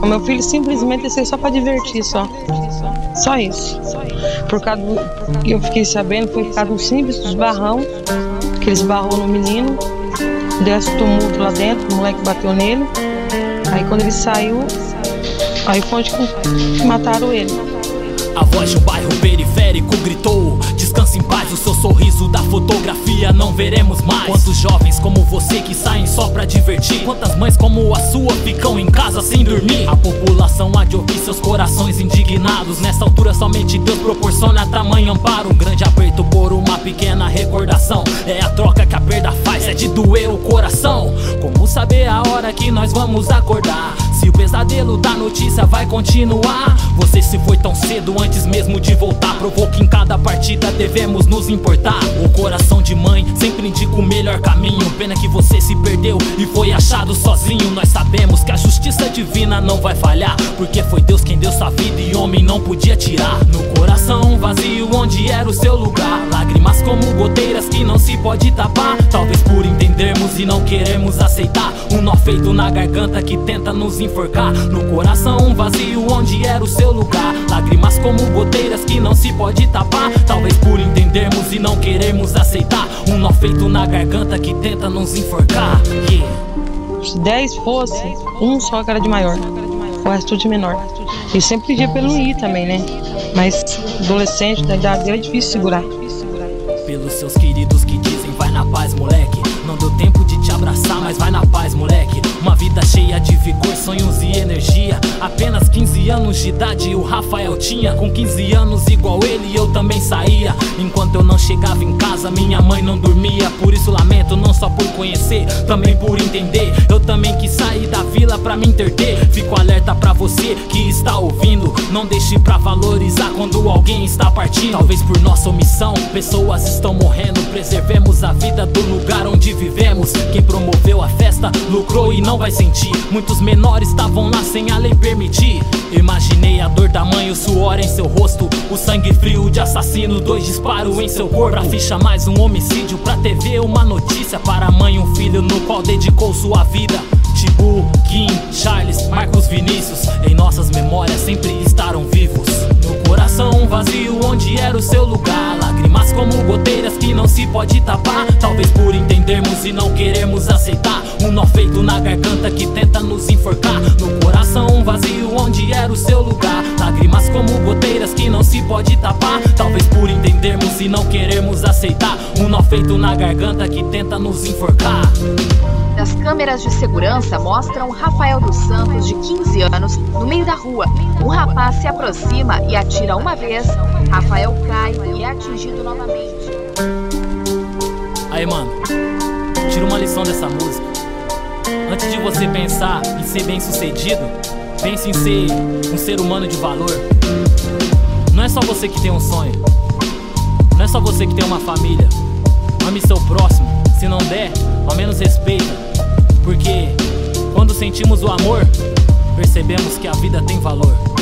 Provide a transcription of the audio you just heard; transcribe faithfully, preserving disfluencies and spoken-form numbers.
O meu filho simplesmente desceu só pra divertir, só. Só isso. Por causa do que eu fiquei sabendo, foi por causa do simples dos barrão, que eles barrou no menino, deu esse tumulto lá dentro, o moleque bateu nele. Aí quando ele saiu, aí foi onde que mataram ele. A voz de um bairro periférico gritou: descanse em paz, o seu sorriso da fotografia não veremos mais. Quantos jovens como você que saem só pra divertir? Quantas mães como a sua ficam em casa sem dormir? A população há de ouvir seus corações indignados. Nessa altura somente Deus proporciona tamanho amparo. Um grande aperto por uma pequena recordação. É a troca que a perda faz, é de doer o coração. Como saber a hora que nós vamos acordar? Se o pesadelo da notícia vai continuar? Você se foi tão cedo antes mesmo de voltar. Provou que em cada partida devemos nos importar. O coração de mãe sempre indica o melhor caminho. Pena que você se perdeu e foi achado sozinho. Nós sabemos que a justiça divina não vai falhar, porque foi Deus quem deu sua vida e homem não podia tirar. No coração vazio onde era o seu lugar, lágrimas como goteiras que não se pode tapar. Talvez por entendermos e não queremos aceitar um nó feito na garganta que tenta nos enforcar. No coração vazio onde era o seu lugar, lágrimas como goteiras que não se pode tapar. Talvez por entendermos e não queremos aceitar um nó feito na garganta que tenta nos enforcar. Yeah. Se dez fosse, um só que era de maior, o resto tudo de menor. E sempre pedia pra ele não ir também, né? Mas adolescente, da idade dele é difícil segurar. Pelos seus queridos que dizem vai na paz, moleque. Não deu tempo de te abraçar, mas vai na paz, moleque. Uma vida cheia de vigor, sonhos e energia. Apenas quinze anos de idade o Rafael tinha. Com quinze anos igual ele eu também saía. Enquanto eu não chegava em casa minha mãe não dormia. Por isso lamento, não só por conhecer, também por entender. Eu também quis sair da vila pra me interter. Fico alerta pra você que está ouvindo. Não deixe pra valorizar quando alguém está partindo. Talvez por nossa omissão pessoas estão morrendo. Preservemos a vida do lugar onde vivemos. Quem promoveu a festa lucrou e não vai sentir. Muitos menores estavam lá sem a lei permitir. Imaginei a dor da mãe, o suor em seu rosto, o sangue frio de assassino, dois disparos em seu corpo. Pra ficha mais um homicídio, pra T V uma notícia. Para a mãe um filho no qual dedicou sua vida. Tibu, Kim, Charles, Marcos, Vinícius, em nossas memórias sempre estarão vivos. No coração vazio onde era o seu lugar, lágrimas como goteiras que não se pode tapar. Talvez por entendermos e não queremos aceitar um nó feito na garganta que tenta nos enforcar. No coração vazio onde era o seu lugar, lágrimas como goteiras que não se pode tapar. Talvez por entendermos e não queremos aceitar um nó feito na garganta que tenta nos enforcar. As câmeras de segurança mostram Rafael dos Santos, de quinze anos, no meio da rua. Um rapaz se aproxima e atira uma vez. Rafael cai e é atingido novamente. Aí, mano, tira uma lição dessa música. Antes de você pensar em ser bem sucedido, pense em ser um ser humano de valor. Não é só você que tem um sonho, não é só você que tem uma família. Ame seu próximo, se não der, ao menos respeita. Porque quando sentimos o amor, percebemos que a vida tem valor.